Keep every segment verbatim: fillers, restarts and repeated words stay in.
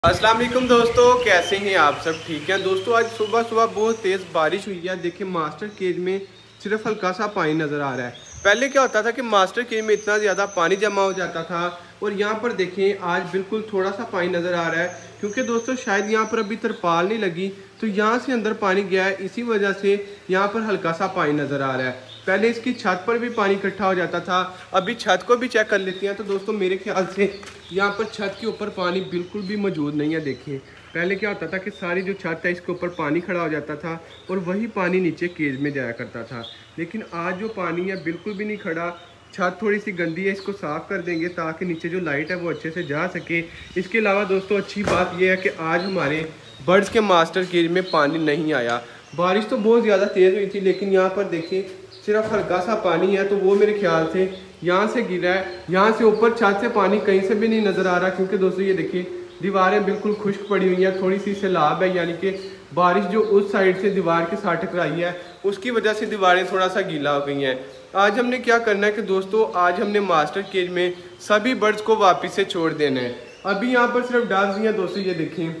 अस्सलाम वालेकुम दोस्तों, कैसे हैं आप सब? ठीक है दोस्तों, आज सुबह सुबह बहुत तेज़ बारिश हुई है। देखिए मास्टर केज में सिर्फ हल्का सा पानी नज़र आ रहा है। पहले क्या होता था कि मास्टर केज में इतना ज़्यादा पानी जमा हो जाता था और यहाँ पर देखें आज बिल्कुल थोड़ा सा पानी नज़र आ रहा है, क्योंकि दोस्तों शायद यहाँ पर अभी तरपाल नहीं लगी तो यहाँ से अंदर पानी गया है, इसी वजह से यहाँ पर हल्का सा पानी नज़र आ रहा है। पहले इसकी छत पर भी पानी इकट्ठा हो जाता था। अभी छत को भी चेक कर लेते हैं तो दोस्तों मेरे ख्याल से यहाँ पर छत के ऊपर पानी बिल्कुल भी मौजूद नहीं है। देखिए पहले क्या होता था कि सारी जो छत है इसके ऊपर पानी खड़ा हो जाता था और वही पानी नीचे केज में जाया करता था, लेकिन आज जो पानी है बिल्कुल भी नहीं खड़ा। छत थोड़ी सी गंदी है, इसको साफ़ कर देंगे ताकि नीचे जो लाइट है वो अच्छे से जा सके। इसके अलावा दोस्तों अच्छी बात यह है कि आज हमारे बर्ड्स के मास्टर केज में पानी नहीं आया। बारिश तो बहुत ज़्यादा तेज़ हुई थी, लेकिन यहाँ पर देखिए सिर्फ हल्का सा पानी है, तो वो मेरे ख्याल से यहाँ से गिरा है। यहाँ से ऊपर छत से पानी कहीं से भी नहीं नज़र आ रहा, क्योंकि दोस्तों ये देखिए दीवारें बिल्कुल खुश्क पड़ी हुई हैं। थोड़ी सी सैलाब है, यानी कि बारिश जो उस साइड से दीवार के साथ टकराई है उसकी वजह से दीवारें थोड़ा सा गीला हो गई हैं। आज हमने क्या करना है कि दोस्तों आज हमने मास्टर केज में सभी बर्ड्स को वापस से छोड़ देना है। अभी यहाँ पर सिर्फ डव्स ही हैं दोस्तों, ये देखें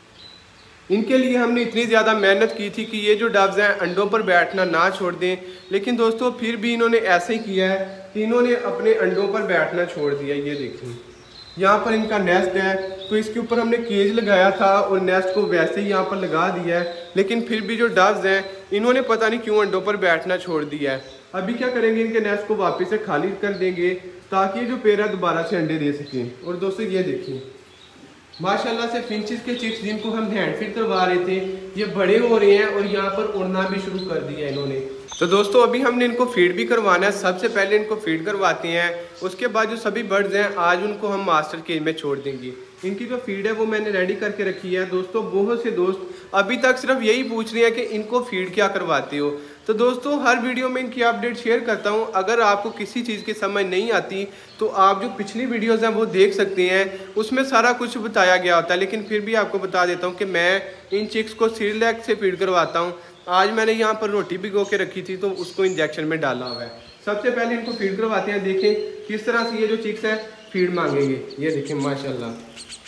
इनके लिए हमने इतनी ज़्यादा मेहनत की थी कि ये जो डव्स हैं अंडों पर बैठना ना छोड़ दें, लेकिन दोस्तों फिर भी इन्होंने ऐसे ही किया है कि इन्होंने अपने अंडों पर बैठना छोड़ दिया। ये देखें यहाँ पर इनका नेस्ट है, तो इसके ऊपर हमने केज लगाया था और नेस्ट को वैसे ही यहाँ पर लगा दिया है, लेकिन फिर भी जो डव्स हैं इन्होंने पता नहीं क्यों अंडों पर बैठना छोड़ दिया है। अभी क्या करेंगे, इनके नेस्ट को वापस से खाली कर देंगे ताकि ये जो पेड़ है दोबारा से अंडे दे सकें। और दोस्तों ये देखिए माशाल्लाह से फिंचेस के चिक्स जिनको हम हैंड फीड करवा रहे थे ये बड़े हो रहे हैं और यहाँ पर उड़ना भी शुरू कर दिया इन्होंने। तो दोस्तों अभी हमने इनको फीड भी करवाना है। सबसे पहले इनको फीड करवाते हैं, उसके बाद जो सभी बर्ड्स हैं आज उनको हम मास्टर केज में छोड़ देंगे। इनकी जो फीड है वो मैंने रेडी करके रखी है। दोस्तों बहुत से दोस्त अभी तक सिर्फ यही पूछ रहे हैं कि इनको फीड क्या करवाते हो, तो दोस्तों हर वीडियो में इनकी अपडेट शेयर करता हूं। अगर आपको किसी चीज़ की समझ नहीं आती तो आप जो पिछली वीडियोस हैं वो देख सकते हैं, उसमें सारा कुछ बताया गया होता है, लेकिन फिर भी आपको बता देता हूं कि मैं इन चिक्स को सीरियलैक से फीड करवाता हूं। आज मैंने यहाँ पर रोटी भिगो के रखी थी तो उसको इंजेक्शन में डाला हुआ है। सबसे पहले इनको फीड करवाते हैं। देखें किस तरह से ये जो चिक्स है फीड मांगेंगे। ये देखें माशाल्लाह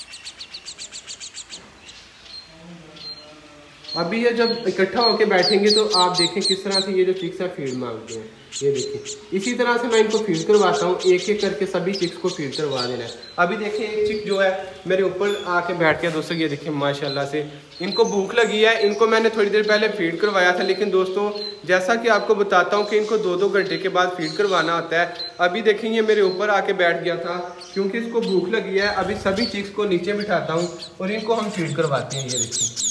अभी ये जब इकट्ठा होके बैठेंगे तो आप देखें किस तरह से ये जो चिक्स है फीड मांगते हैं। ये देखें इसी तरह से मैं इनको फीड करवाता हूँ, एक एक करके सभी चिक्स को फीड करवा देना है। अभी देखें एक चिक जो है मेरे ऊपर आके बैठ गया दोस्तों। ये देखें माशाल्लाह से इनको भूख लगी है। इनको मैंने थोड़ी देर पहले फीड करवाया था, लेकिन दोस्तों जैसा कि आपको बताता हूँ कि इनको दो दो घंटे के बाद फीड करवाना होता है। अभी देखें ये मेरे ऊपर आके बैठ गया था क्योंकि इसको भूख लगी है। अभी सभी चिक्स को नीचे बिठाता हूँ और इनको हम फीड करवाते हैं। ये देखें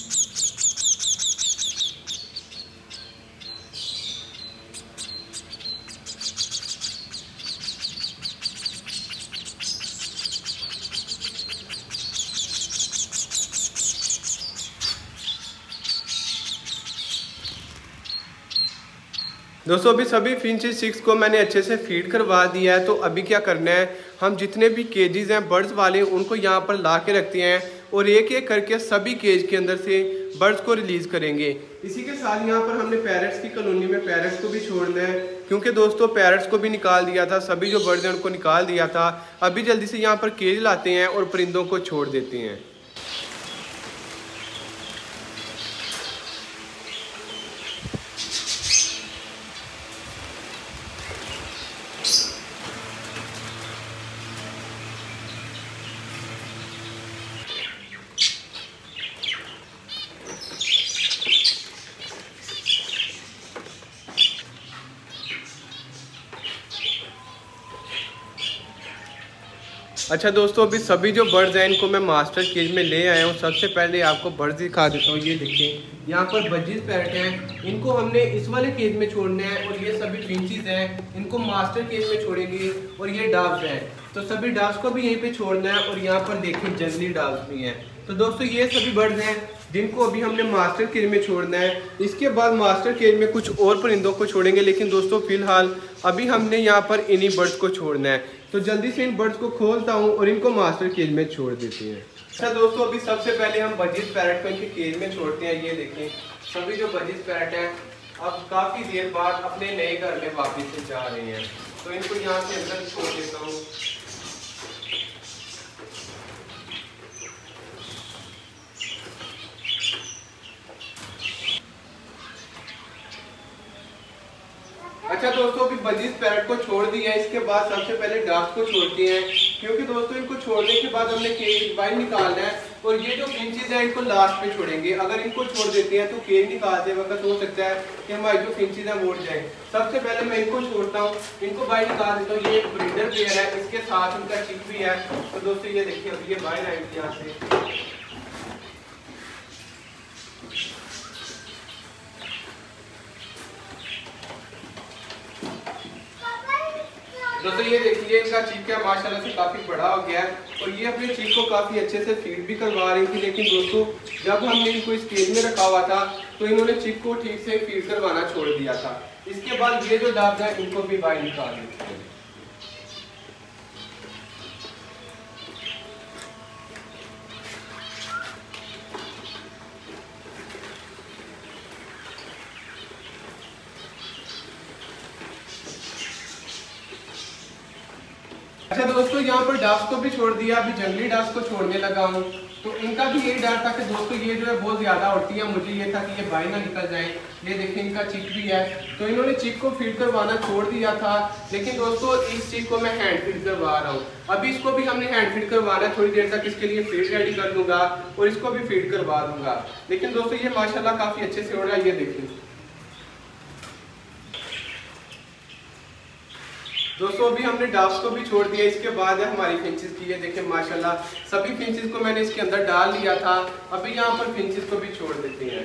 दोस्तों अभी सभी फिंचेस चिक्स को मैंने अच्छे से फीड करवा दिया है। तो अभी क्या करना है, हम जितने भी केजेस हैं बर्ड्स वाले उनको यहाँ पर ला के रखते हैं और एक एक करके सभी केज के अंदर से बर्ड्स को रिलीज़ करेंगे। इसी के साथ यहाँ पर हमने पैरट्स की कॉलोनी में पैरट्स को भी छोड़ना है, क्योंकि दोस्तों पैरट्स को भी निकाल दिया था, सभी जो बर्ड्स हैं उनको निकाल दिया था। अभी जल्दी से यहाँ पर केज लाते हैं और परिंदों को छोड़ देते हैं। अच्छा दोस्तों अभी सभी जो बर्ड्स हैं इनको मैं मास्टर केज में ले आया हूँ। सबसे पहले आपको बर्ड्स दिखा देता हूँ। ये देखिए यहाँ पर बजीज पैरट हैं, इनको हमने इस वाले केज में छोड़ना है और ये सभी फिंचेस हैं इनको मास्टर केज में छोड़ेंगे। और ये डव्स हैं तो सभी डव्स को भी यहीं पे छोड़ना है। और यहाँ पर देखिए जंगली डव्स भी हैं। तो दोस्तों ये सभी बर्ड्स हैं जिनको अभी हमने मास्टर केज में छोड़ना है। इसके बाद मास्टर केज में कुछ और परिंदों को छोड़ेंगे, लेकिन दोस्तों फिलहाल अभी हमने यहाँ पर इन्हीं बर्ड्स को छोड़ना है। तो जल्दी से इन बर्ड्स को खोलता हूँ और इनको मास्टर केज में छोड़ देते हैं। अच्छा दोस्तों अभी सबसे पहले हम बजीज पैरट को इनके केज में छोड़ते हैं। ये देखें सभी जो बजीज पैरट हैं अब काफ़ी देर बाद अपने नए घर में वापस से जा रहे हैं, तो इनको यहाँ से अंदर छोड़ देता हूँ। अच्छा दोस्तों, अभी बजीज पैरेट को छोड़ दिया है, इसके बाद सबसे पहले डाफ्स को छोड़ते हैं, क्योंकि दोस्तों इनको छोड़ने के बाद हमने केज बाहर निकालना है और ये जो फिंचेस हैं इनको लास्ट पे छोड़ेंगे। अगर इनको छोड़ देते हैं तो केज निकालते वक्त हो सकता है कि हमारी जो फिंचेस हैं वो उड़ जाए। सबसे पहले मैं इनको छोड़ता हूँ, इनको बाहर निकाल देता हूँ। ये एक ब्रीडर पेयर है, इसके साथ इनका चिक भी है। तो दोस्तों ये देखिए अभी ये बाहर आएंगे यहाँ से। दोस्तों ये देखिए इनका चीक है माशाल्लाह से काफ़ी बड़ा हो गया है और ये अपने चीक को काफ़ी अच्छे से फीड भी करवा रही थी। लेकिन दोस्तों जब हमने इनको इस केज में रखा हुआ था तो इन्होंने चीक को ठीक से फीड करवाना छोड़ दिया था। इसके बाद ये जो डाब है इनको भी बाहर निकाल देते हैं। अच्छा दोस्तों, यहाँ पर डाफ्स को भी छोड़ दिया, अभी जंगली डाफ्स को छोड़ने लगा हूँ। तो इनका भी यही डर था कि दोस्तों ये जो है बहुत ज़्यादा उड़ती है, मुझे ये था कि ये बाहर ना निकल जाए। ये देखिए इनका चिक भी है, तो इन्होंने चिक को फीड करवाना छोड़ दिया था। लेकिन दोस्तों इस चिक को मैं हैंड फीड करवा रहा हूँ। अभी इसको भी हमने हैंड फीड करवाना, थोड़ी देर तक इसके लिए फीड रेडी कर दूंगा और इसको भी फीड करवा दूंगा। लेकिन दोस्तों ये माशाल्लाह काफ़ी अच्छे से उड़ रहा है, ये देखिए। दोस्तों अभी हमने डाफ्स को भी छोड़ दिया, इसके बाद है हमारी फिंचेस की। ये देखिए माशाल्लाह सभी फिंचेस को मैंने इसके अंदर डाल लिया था। अभी यहाँ पर फिंचेस को भी छोड़ देते हैं।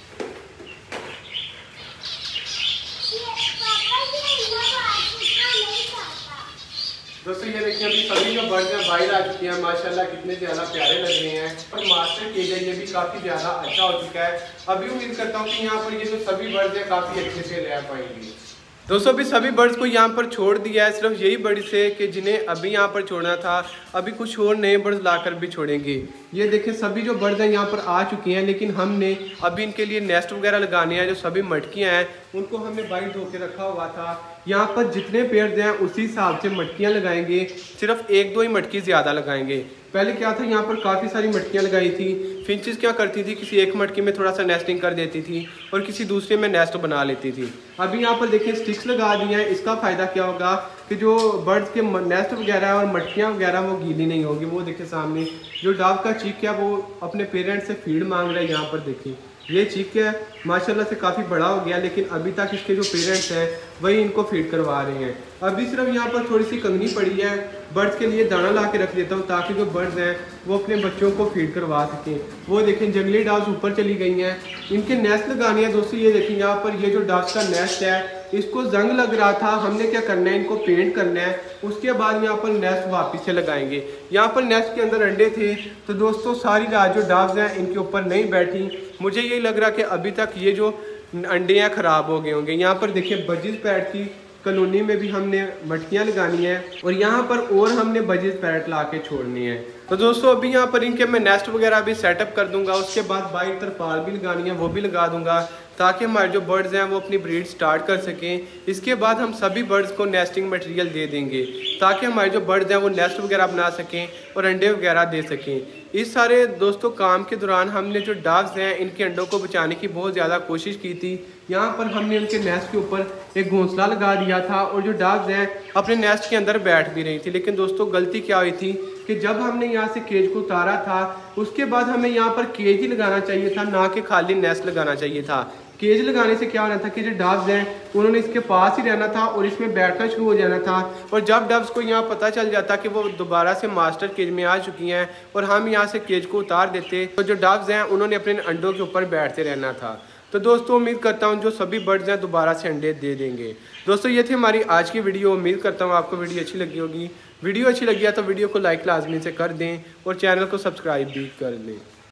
दोस्तों ये देखिए अभी सभी जो बर्ड्स हैं बाहर आ चुके हैं, माशाल्लाह कितने ज़्यादा प्यारे लग रहे हैं और मास्टर केज है ये भी काफ़ी ज़्यादा अच्छा हो चुका है। अभी उम्मीद करता हूँ कि यहाँ पर ये जो सभी बर्ड्स हैं काफ़ी अच्छे से रह पाएंगे। दोस्तों अभी सभी बर्ड्स को यहाँ पर छोड़ दिया है, सिर्फ यही बर्ड्स है कि जिन्हें अभी यहाँ पर छोड़ना था। अभी कुछ और नए बर्ड्स लाकर भी छोड़ेंगे। ये देखें सभी जो बर्ड्स हैं यहाँ पर आ चुके हैं, लेकिन हमने अभी इनके लिए नेस्ट वगैरह लगाने हैं। जो सभी मटकियाँ हैं उनको हमने बाहर धो के रखा हुआ था। यहाँ पर जितने पेड़ हैं उसी हिसाब से मटकियाँ लगाएंगे, सिर्फ एक दो ही मटकी ज़्यादा लगाएंगे। पहले क्या था, यहाँ पर काफ़ी सारी मटकियाँ लगाई थी। फिंचेस क्या करती थी, किसी एक मटकी में थोड़ा सा नेस्टिंग कर देती थी और किसी दूसरे में नेस्ट बना लेती थी। अभी यहाँ पर देखिए स्टिक्स लगा दी हैं। इसका फ़ायदा क्या होगा कि जो बर्ड्स के नेस्ट वगैरह और मटकियाँ वगैरह वो गीली नहीं होगी। वो देखिए सामने जो डाब का चीक है वो अपने पेरेंट्स से फीड मांग रहा है। यहाँ पर देखिए ये चीक है माशाल्लाह से काफ़ी बड़ा हो गया, लेकिन अभी तक इसके जो पेरेंट्स हैं वही इनको फीड करवा रहे हैं। अभी सिर्फ यहाँ पर थोड़ी सी कंगनी पड़ी है, बर्ड्स के लिए दाना ला के रख देता हूँ ताकि जो बर्ड्स हैं वो अपने बच्चों को फीड करवा सकें। वो देखें जंगली डाव्स ऊपर चली गई हैं, इनके नेस्ट लगाने हैं। दोस्तों ये देखें यहाँ पर ये जो डाव्स का नेस्ट है इसको जंग लग रहा था, हमने क्या करना है इनको पेंट करना है। उसके बाद यहाँ पर नेस्ट वापस से लगाएंगे। यहाँ पर नेस्ट के अंदर अंडे थे, तो दोस्तों सारी रात जो डाव्स हैं इनके ऊपर नहीं बैठी। मुझे यही लग रहा कि अभी तक ये जो अंडे हैं ख़राब हो गए होंगे। यहाँ पर देखिए बजीज पैरेट की कॉलोनी में भी हमने मटकियाँ लगानी है और यहाँ पर और हमने बजीज पैरेट ला के छोड़नी है। तो दोस्तों अभी यहाँ पर इनके मैं नेस्ट वगैरह भी सेटअप कर दूंगा। उसके बाद बाहर तरपाल भी लगानी है वो भी लगा दूंगा ताकि हमारे जो बर्ड्स हैं वो अपनी ब्रीड स्टार्ट कर सकें। इसके बाद हम सभी बर्ड्स को नेस्टिंग मटेरियल दे देंगे ताकि हमारे जो बर्ड्स हैं वो नेस्ट वगैरह बना सकें और अंडे वगैरह दे सकें। इस सारे दोस्तों काम के दौरान हमने जो डाव्स हैं इनके अंडों को बचाने की बहुत ज़्यादा कोशिश की थी। यहाँ पर हमने उनके नेस्ट के ऊपर एक घोंसला लगा दिया था और जो डाव्स हैं अपने नेस्ट के अंदर बैठ भी रही थी। लेकिन दोस्तों गलती क्या हुई थी कि जब हमने यहाँ से केज को उतारा था उसके बाद हमें यहाँ पर केज ही लगाना चाहिए था, ना कि खाली नेस्ट लगाना चाहिए था। केज लगाने से क्या होना था कि जो डव्स हैं उन्होंने इसके पास ही रहना था और इसमें बैठना शुरू हो जाना था। और जब डव्स को यहाँ पता चल जाता कि वो दोबारा से मास्टर केज में आ चुकी हैं और हम यहाँ से केज को उतार देते, तो जो डव्स हैं उन्होंने अपने अंडों के ऊपर बैठते रहना था। तो दोस्तों उम्मीद करता हूँ जो सभी बर्ड्स हैं दोबारा से अंडे दे देंगे। दोस्तों ये थी हमारी आज की वीडियो। उम्मीद करता हूँ आपको वीडियो अच्छी लगी होगी। वीडियो अच्छी लगी है तो वीडियो को लाइक लाजमी से कर दें और चैनल को सब्सक्राइब भी कर लें।